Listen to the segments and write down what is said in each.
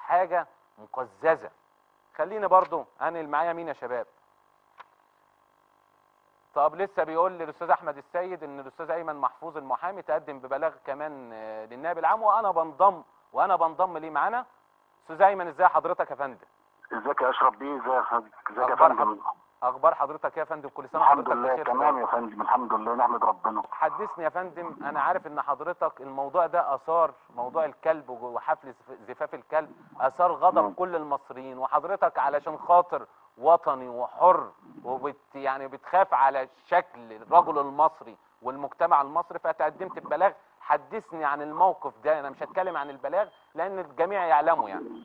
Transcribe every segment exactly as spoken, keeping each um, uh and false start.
حاجه مقززه. خليني برضو انقل معايا مين يا شباب؟ طب لسه بيقول لي الاستاذ احمد السيد ان الاستاذ ايمن محفوظ المحامي تقدم ببلاغ كمان للنائب العام، وانا بنضم وانا بنضم ليه معانا. استاذ ايمن ازاي حضرتك يا فندم؟ ازيك يا اشرف بيه؟ ازيك ازيك يا اخبار فندم؟ حضرتك اخبار حضرتك يا فندم؟ كل سنه الحمد وحضرتك لله بخير. تمام يا فندم، الحمد لله نحمد ربنا. حدثني يا فندم، انا عارف ان حضرتك الموضوع ده اثار موضوع الكلب وحفل زفاف الكلب اثار غضب مم. كل المصريين، وحضرتك علشان خاطر وطني وحر وبت يعني بتخاف على شكل الرجل المصري والمجتمع المصري فتقدمت ببلاغ. حدثني عن الموقف ده. انا مش هتكلم عن البلاغ لان الجميع يعلمه يعني.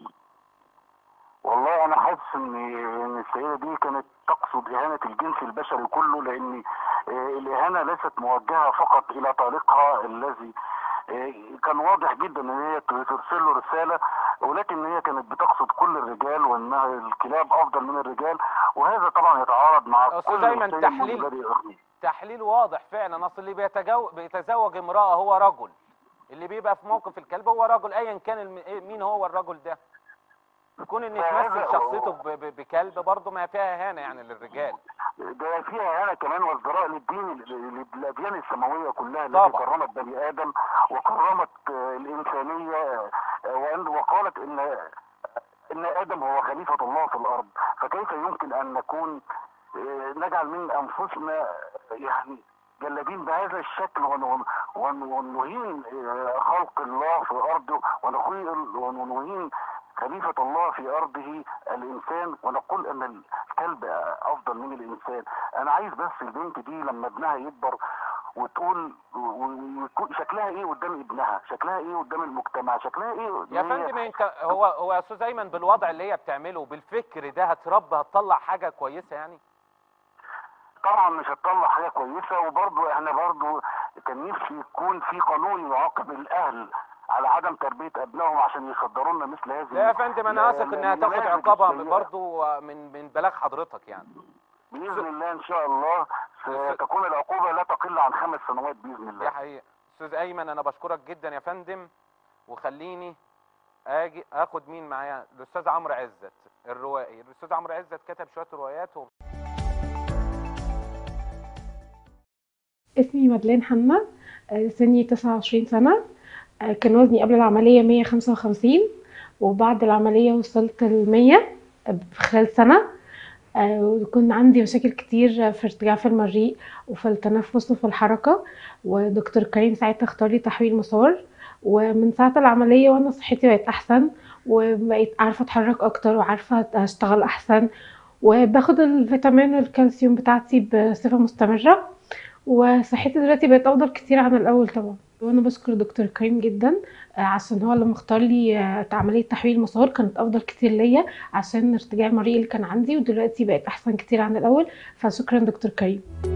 والله انا حاسس ان ان السيده دي كانت تقصد اهانه الجنس البشري كله، لان آه، الاهانه ليست موجهه فقط الى طليقها الذي آه، كان واضح جدا ان هي ترسل له رساله، ولكن هي كانت بتقصد كل الرجال وانها الكلاب افضل من الرجال، وهذا طبعا يتعارض مع استاذ كل ايمن، مسلم تحليل ومبادئ اخلاقيه. تحليل واضح فعلا. اصل اللي بيتجو... بيتزوج امراه هو رجل، اللي بيبقى في موقف الكلب هو رجل ايا كان الم... مين هو الرجل ده. يكون ان فهذا تمثل شخصيته ب... ب... بكلب برضه ما فيها اهانه يعني للرجال. ده فيها انا كمان وازدراء للدين، للاديان السماويه كلها التي طبعا. كرمت بني ادم وكرمت آه، الانسانيه، آه، وأن- وقالت ان ان ادم هو خليفه الله في الارض، فكيف يمكن ان نكون آه، نجعل من انفسنا يعني جلادين بهذا الشكل ون- ون- ونهين آه، خلق الله في ارضه، ونخيل- ونهين خليفة الله في أرضه الإنسان، ونقول أن الكلب أفضل من الإنسان. أنا عايز بس البنت دي لما ابنها يكبر وتقول ويكون شكلها إيه قدام ابنها، شكلها إيه قدام المجتمع، شكلها إيه. يا فندم انت هو هو يا استاذ ايمن بالوضع اللي هي بتعمله بالفكر ده هتربى هتطلع حاجه كويسه يعني؟ طبعا مش هتطلع حاجة كويسة، وبرضه احنا برضه كان نفسي يكون في قانون يعاقب الأهل على عدم تربية أبنائهم عشان يصدروا لنا مثل هذه. لا يا فندم انا واثق انها تاخد عقابها برضه من من بلاغ حضرتك يعني. باذن الله ان شاء الله ستكون العقوبه لا تقل عن خمس سنوات باذن الله. دي حقيقه. استاذ ايمن انا بشكرك جدا يا فندم، وخليني اجي اخد مين معايا. الاستاذ عمرو عزت الروائي. الاستاذ عمرو عزت كتب شويه روايات و... اسمي مدلين حنا، سني تسعة وعشرين سنة. كان وزني قبل العملية مية وخمسة وخمسين، وبعد العملية وصلت المية في خلال سنة. وكان عندي مشاكل كتير في ارتجاع في المريء وفي التنفس وفي الحركة، ودكتور كريم ساعتها اختار لي تحويل مسار. ومن ساعة العملية وانا صحتي بقت احسن، وبقيت عارفة اتحرك اكتر وعارفة اشتغل احسن، وباخد الفيتامين والكالسيوم بتاعتي بصفة مستمرة، وصحتي دلوقتي بقت افضل كتير عن الاول طبعا. وانا بشكر دكتور كريم جدا عشان هو لما اختار لي عمليه تحويل مسار كانت افضل كتير ليا عشان ارتجاع المريء اللي كان عندي، ودلوقتي بقت احسن كتير عن الاول، فشكرا دكتور كريم.